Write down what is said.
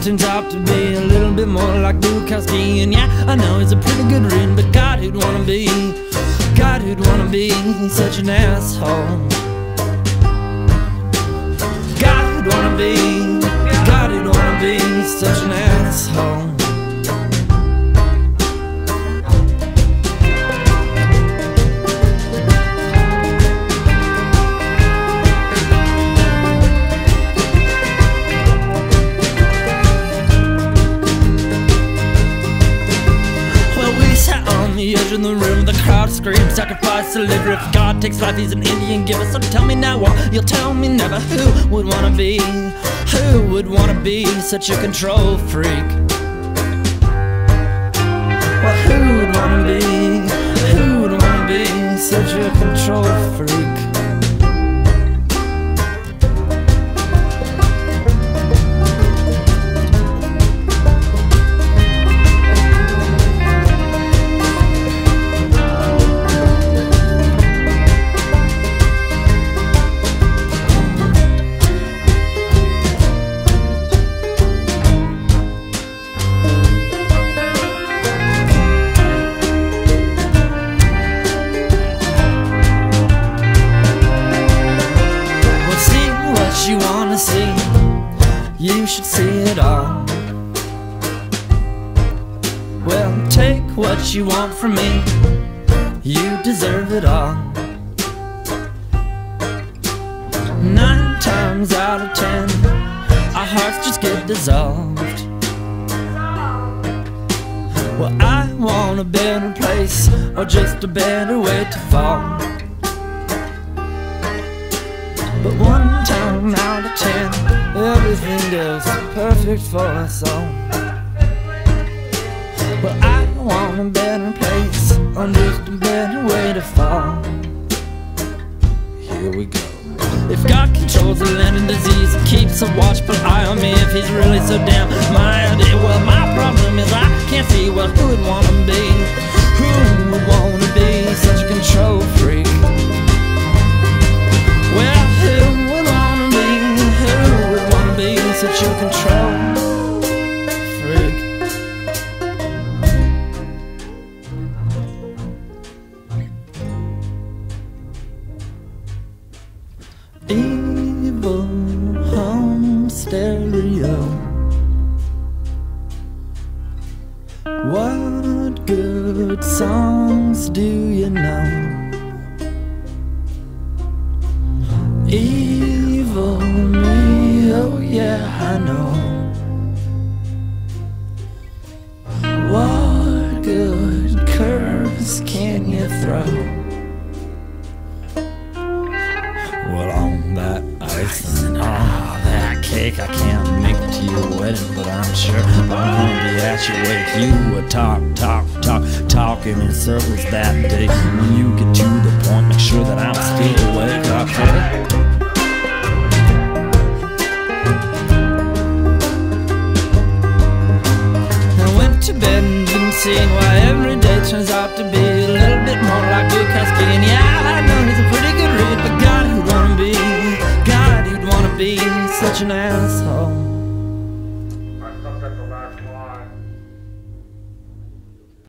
turns out to be a little bit more like Bukowski. And yeah, I know he's a pretty good read, but God, who'd wanna be, God, who'd wanna be such an asshole. God, who'd wanna be, God, who'd wanna be such an asshole. The edge of the room, the crowd screams, sacrifice, deliver. If God takes life, he's an Indian giver. So tell me now what, you'll tell me never. Who would wanna be, who would wanna be such a control freak? Well, who would wanna be, who would wanna be such a control freak? You wanna see, you should see it all. Well, take what you want from me, you deserve it all. 9 times out of 10, our hearts just get dissolved. Well, I want a better place, or just a better way to fall. But 1 time out of 10, everything goes perfect for us all. But I want a better place, or just a better way to fall. Here we go. If God controls the land and disease, keeps a watchful eye on me, if he's really so damn mighty, well, my problem is I can't see, well, who would wanna be, who would wanna be such a control freak? Well, who would wanna be such a control freak? Evil home stereo. What good songs do you know? Evil me, oh yeah, I know. What good curves can you throw? Well, on that ice and all that cake, I can't make it to your wedding, but I'm sure I'm gonna be at your wake. You would talking in circles that day. When you get to the point, make sure that I'm still awake, okay? To bed and didn't see why every day turns out to be a little bit more like Bukowski. And yeah, I know he's a pretty good read, but God, who'd wanna be, God, who'd wanna be such an asshole.